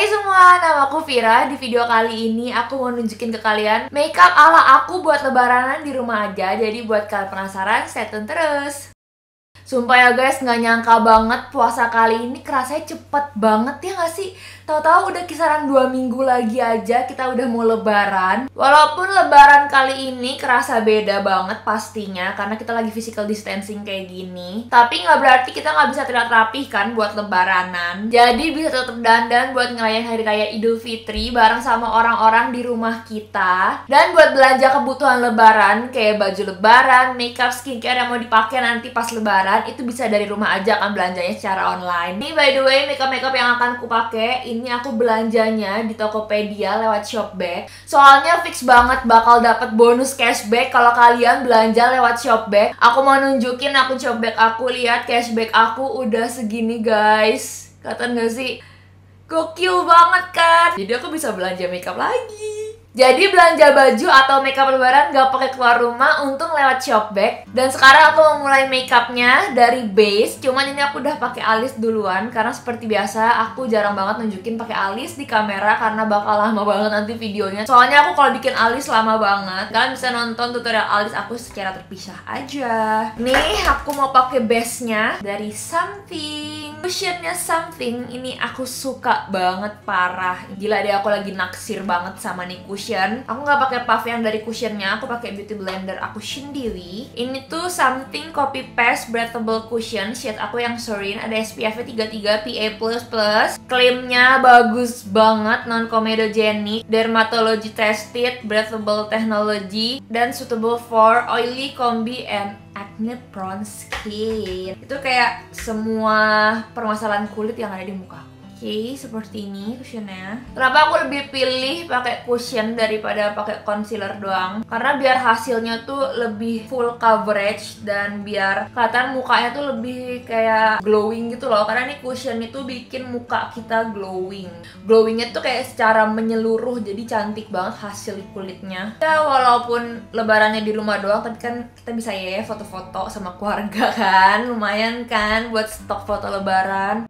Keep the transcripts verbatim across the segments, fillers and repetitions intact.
semua, nama aku Vira. Di video kali ini aku mau nunjukin ke kalian makeup ala aku buat lebaranan di rumah aja. Jadi buat kalian penasaran, stay tune terus. Sumpah ya guys, nggak nyangka banget puasa kali ini kerasanya cepet banget ya nggak sih? Tahu-tahu udah kisaran dua minggu lagi aja kita udah mau lebaran. Walaupun lebaran kali ini kerasa beda banget pastinya karena kita lagi physical distancing kayak gini. Tapi nggak berarti kita nggak bisa terlihat rapih kan buat lebaranan. Jadi bisa tetap dandan buat ngerayain hari raya Idul Fitri bareng sama orang-orang di rumah kita. Dan buat belanja kebutuhan lebaran kayak baju lebaran, makeup, skincare yang mau dipakai nanti pas lebaran itu bisa dari rumah aja kan belanjanya secara online. Ini by the way makeup-makeup yang akan aku pakai ini aku belanjanya di Tokopedia lewat Shopback. Soalnya fix banget bakal dapat bonus cashback kalau kalian belanja lewat Shopback. Aku mau nunjukin akun Shopback aku, lihat cashback aku udah segini guys. Kelihatan gak sih? Gokil banget kan? Jadi aku bisa belanja makeup lagi. Jadi belanja baju atau makeup lebaran gak pakai keluar rumah, untung lewat Shopback. Dan sekarang aku mau mulai makeupnya dari base. Cuman ini aku udah pakai alis duluan karena seperti biasa aku jarang banget nunjukin pakai alis di kamera karena bakal lama banget nanti videonya. Soalnya aku kalau bikin alis lama banget. Kalian bisa nonton tutorial alis aku secara terpisah aja. Nih aku mau pakai base-nya dari Something. Cushionnya Something ini aku suka banget parah. Gila deh, aku lagi naksir banget sama nih cushion. Aku nggak pakai puff yang dari cushionnya, aku pakai beauty blender aku sendiri. Ini tuh Something Copy Paste Breathable Cushion, shade aku yang Serene, ada S P F-nya tiga puluh tiga P A plus plus. Klaimnya bagus banget, non comedogenic, dermatology tested, breathable technology, dan suitable for oily, combi, and acne prone skin. Itu kayak semua permasalahan kulit yang ada di muka. Oke, okay, seperti ini cushionnya. Kenapa aku lebih pilih pakai cushion daripada pakai concealer doang? Karena biar hasilnya tuh lebih full coverage dan biar kelihatan mukanya tuh lebih kayak glowing gitu loh. Karena nih cushion itu bikin muka kita glowing. Glowingnya tuh kayak secara menyeluruh, jadi cantik banget hasil kulitnya. Ya walaupun lebarannya di rumah doang, tapi kan kita bisa ya foto-foto sama keluarga kan. Lumayan kan buat stok foto lebaran.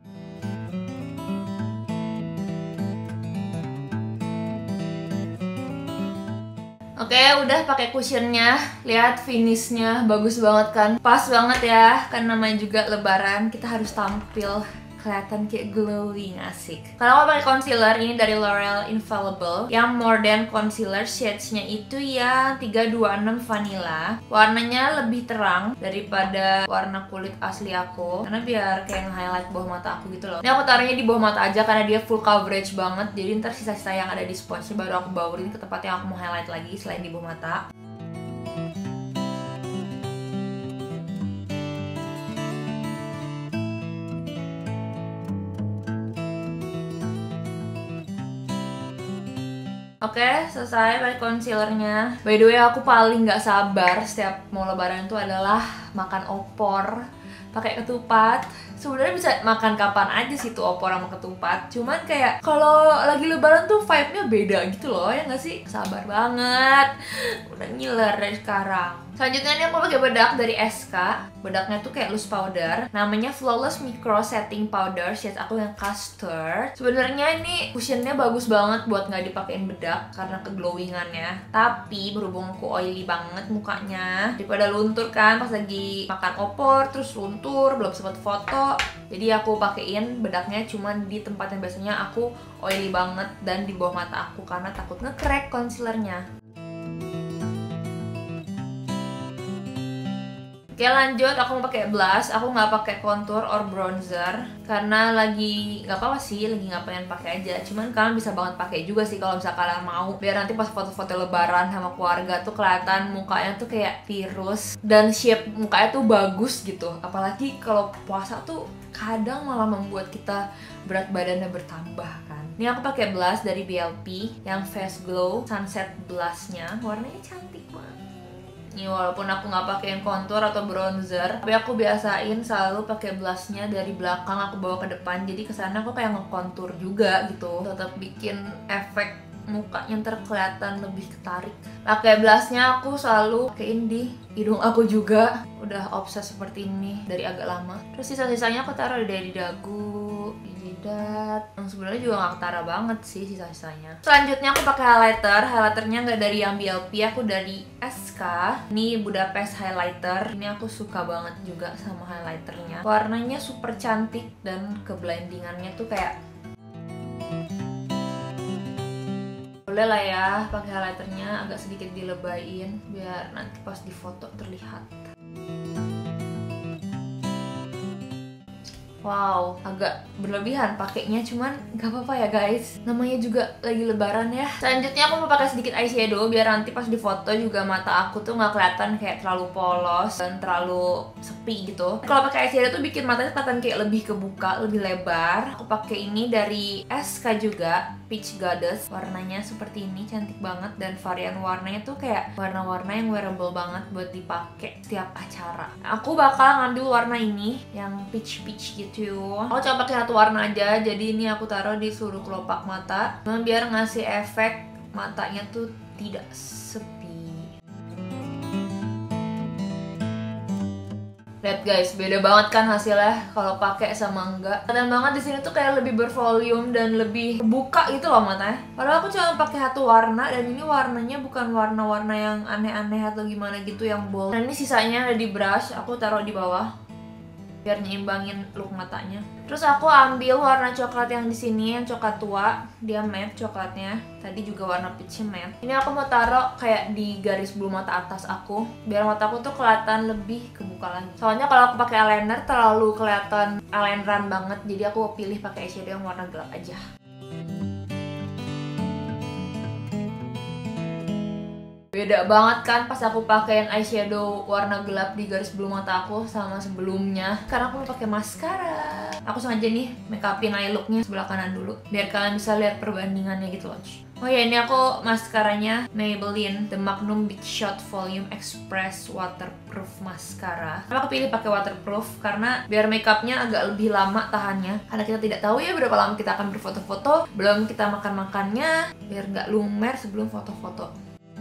Oke, udah pakai cushionnya. Lihat finishnya bagus banget kan? Pas banget ya, kan namanya juga lebaran, kita harus tampil kelihatan kayak glowing, asik. Kalau aku pakai concealer ini dari L'Oreal Infallible yang More Than Concealer, shades-nya itu yang tiga dua enam Vanilla. Warnanya lebih terang daripada warna kulit asli aku karena biar kayak nge-highlight bawah mata aku gitu loh. Ini aku taruhnya di bawah mata aja karena dia full coverage banget. Jadi ntar sisa-sisa yang ada di sponge baru aku baurin ke tempat yang aku mau highlight lagi selain di bawah mata. Oke, selesai pakai concealernya. By the way, aku paling nggak sabar setiap mau lebaran itu adalah makan opor pakai ketupat. Sebenarnya bisa makan kapan aja sih tuh opor sama ketupat. Cuman kayak kalau lagi lebaran tuh vibe-nya beda gitu loh, ya nggak sih? Sabar banget. Udah ngiler dari sekarang. Selanjutnya ini aku pakai bedak dari S K. Bedaknya tuh kayak loose powder. Namanya Flawless Micro Setting Powder. Shade aku yang custard. Sebenarnya ini cushionnya bagus banget buat nggak dipakein bedak karena keglowingannya. Tapi berhubung aku oily banget mukanya, daripada luntur kan pas lagi makan opor terus luntur belum sempat foto. Jadi aku pakein bedaknya cuman di tempat yang biasanya aku oily banget dan di bawah mata aku karena takut nge-crack concealernya. Oke lanjut, aku mau pakai blush. Aku nggak pakai contour or bronzer karena lagi nggak apa-apa sih, lagi nggak pengen pakai aja. Cuman kalian bisa banget pakai juga sih kalau misalnya kalian mau. Biar nanti pas foto-foto lebaran sama keluarga tuh kelihatan mukanya tuh kayak virus dan shape mukanya tuh bagus gitu. Apalagi kalau puasa tuh kadang malah membuat kita berat badannya bertambah kan. Ini aku pakai blush dari B L P yang Face Glow Sunset Blushnya. Warnanya cantik banget. Nih walaupun aku nggak pakein contour atau bronzer, tapi aku biasain selalu pakai blushnya dari belakang aku bawa ke depan. Jadi kesana aku kayak ngekontur juga gitu, tetap bikin efek mukanya terkelihatan lebih ketarik. Pakai blushnya aku selalu pakein di hidung aku juga. Udah obses seperti ini dari agak lama. Terus sisa-sisanya aku taruh dari dagu, di Jidat. Yang sebenarnya juga nggak ketara banget sih sisa-sisanya. Selanjutnya aku pakai highlighter. Highlighternya nggak dari yang B L P, aku dari S K. Ini Budapest highlighter. Ini aku suka banget juga sama highlighternya. Warnanya super cantik dan keblendingannya tuh kayak boleh lah ya pakai highlighternya agak sedikit dilebayin biar nanti pas di foto terlihat. Wow, agak berlebihan pakainya, cuman gak apa-apa ya guys. Namanya juga lagi lebaran ya. Selanjutnya aku mau pakai sedikit eyeshadow biar nanti pas di foto juga mata aku tuh nggak kelihatan kayak terlalu polos dan terlalu sepi gitu. Kalau pakai eyeshadow tuh bikin matanya kelihatan kayak lebih kebuka, lebih lebar. Aku pakai ini dari S K juga, Peach Goddess. Warnanya seperti ini, cantik banget dan varian warnanya tuh kayak warna-warna yang wearable banget buat dipakai setiap acara. Aku bakal ngambil warna ini yang peach-peach gitu. Aku coba pakai satu warna aja, jadi ini aku taruh di seluruh kelopak mata biar ngasih efek matanya tuh tidak sepi. Lihat guys, beda banget kan hasilnya kalau pakai sama enggak. Kelihatan banget di sini tuh kayak lebih bervolume dan lebih terbuka gitu loh matanya. Padahal aku cuma pakai satu warna dan ini warnanya bukan warna-warna yang aneh-aneh atau gimana gitu yang bold. Dan ini sisanya ada di brush, aku taruh di bawah biar nyimbangin look matanya. Terus aku ambil warna coklat yang di sini, yang coklat tua, dia matte coklatnya. Tadi juga warna peach matte. Ini aku mau taruh kayak di garis bulu mata atas aku, biar mataku tuh kelihatan lebih kebuka lagi. Soalnya kalau aku pakai eyeliner terlalu kelihatan eyelineran banget, jadi aku pilih pakai eyeshadow yang warna gelap aja. Beda banget kan pas aku pakein eyeshadow warna gelap di garis bulu mata aku sama sebelumnya. Karena aku mau pakai maskara. Aku sengaja nih make upin eye looknya sebelah kanan dulu biar kalian bisa lihat perbandingannya gitu loh. Oh ya, ini aku maskaranya Maybelline The Magnum Big Shot Volume Express Waterproof Mascara. Kenapa aku pilih pakai waterproof? Karena biar makeupnya agak lebih lama tahannya. Karena kita tidak tahu ya berapa lama kita akan berfoto-foto, belum kita makan-makannya, biar nggak lumer sebelum foto-foto.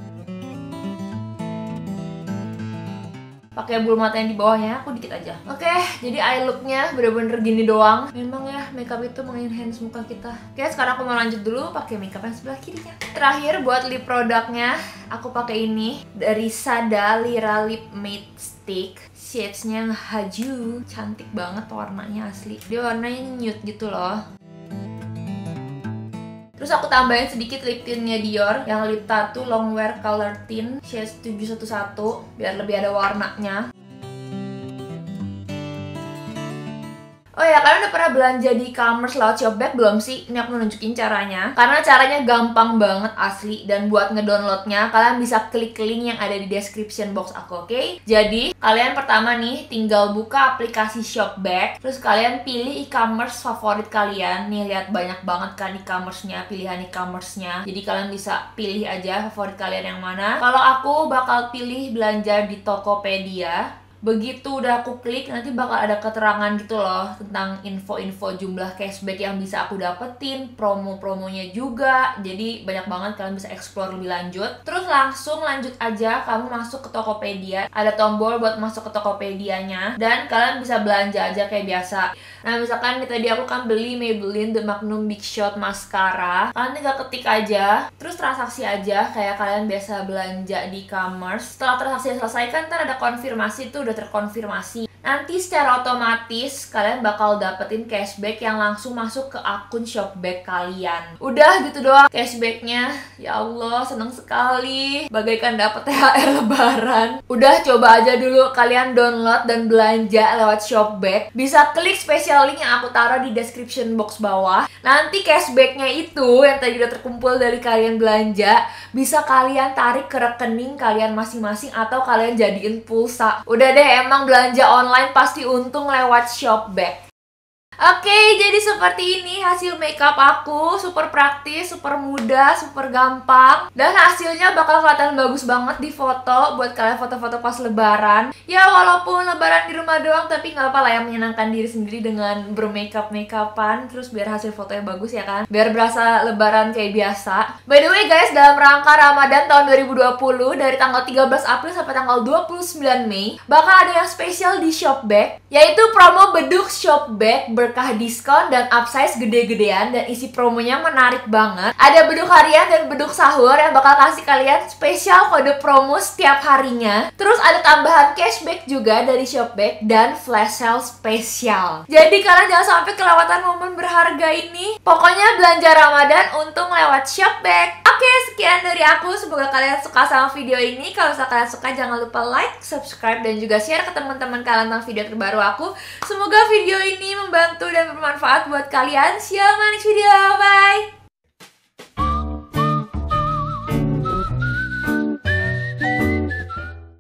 Pakai bulu mata yang di bawahnya aku dikit aja. Oke, jadi eye looknya bener-bener gini doang. Memang ya makeup itu mengenhance muka kita. Oke, sekarang aku mau lanjut dulu pakai makeup yang sebelah kirinya. Terakhir buat lip produknya aku pakai ini dari Sada Lira Lip Matte Stick. Shades-nya haju, cantik banget warnanya asli. Dia warnanya nude gitu loh. Terus aku tambahin sedikit lip tintnya Dior yang Lip Tattoo Long Wear Color Tint shades tujuh satu satu biar lebih ada warnanya. Oh ya, kalian udah pernah belanja di e-commerce lewat Shopback belum sih? Ini aku mau nunjukin caranya. Karena caranya gampang banget asli. Dan buat ngedownloadnya, kalian bisa klik link yang ada di description box aku, oke? Okay? Jadi, kalian pertama nih tinggal buka aplikasi Shopback. Terus kalian pilih e-commerce favorit kalian. Nih, lihat banyak banget kan e-commerce-nya, pilihan e-commerce-nya. Jadi, kalian bisa pilih aja favorit kalian yang mana. Kalau aku bakal pilih belanja di Tokopedia. Begitu udah aku klik, nanti bakal ada keterangan gitu loh tentang info-info jumlah cashback yang bisa aku dapetin, promo-promonya juga. Jadi banyak banget, kalian bisa explore lebih lanjut. Terus langsung lanjut aja, kamu masuk ke Tokopedia. Ada tombol buat masuk ke Tokopedianya. Dan kalian bisa belanja aja kayak biasa. Nah misalkan nih tadi aku kan beli Maybelline The Magnum Big Shot Mascara. Kalian tinggal ketik aja, terus transaksi aja kayak kalian biasa belanja di e-commerce. Setelah transaksi selesai kan ntar ada konfirmasi tuh, udah terkonfirmasi. Nanti secara otomatis kalian bakal dapetin cashback yang langsung masuk ke akun Shopback kalian. Udah gitu doang cashbacknya. Ya Allah, seneng sekali. Bagaikan dapet T H R lebaran. Udah, coba aja dulu kalian download dan belanja lewat Shopback. Bisa klik special link yang aku taruh di description box bawah. Nanti cashbacknya itu yang tadi udah terkumpul dari kalian belanja, bisa kalian tarik ke rekening kalian masing-masing atau kalian jadiin pulsa. Udah deh, emang belanja online online pasti untung lewat Shopback. Oke, jadi seperti ini hasil makeup aku. Super praktis, super mudah, super gampang. Dan hasilnya bakal kelihatan bagus banget di foto buat kalian foto-foto pas lebaran. Ya walaupun lebaran di rumah doang, tapi nggak apa lah ya, menyenangkan diri sendiri dengan bermakeup-makeupan. Terus biar hasil fotonya bagus ya kan, biar berasa lebaran kayak biasa. By the way guys, dalam rangka Ramadan tahun dua ribu dua puluh, dari tanggal tiga belas April sampai tanggal dua puluh sembilan Mei, bakal ada yang spesial di Shopback, yaitu promo beduk Shopback ber berkah diskon dan upsize gede-gedean, dan isi promonya menarik banget. Ada beduk harian dan beduk sahur yang bakal kasih kalian spesial kode promo setiap harinya. Terus ada tambahan cashback juga dari Shopback dan flash sale spesial. Jadi kalian jangan sampai kelewatan momen berharga ini. Pokoknya belanja Ramadan untung lewat Shopback. Oke, sekian dari aku. Semoga kalian suka sama video ini. Kalau misalnya kalian suka, jangan lupa like, subscribe, dan juga share ke teman-teman kalian tentang video terbaru aku. Semoga video ini membantu dan bermanfaat buat kalian. See you on my next video. Bye!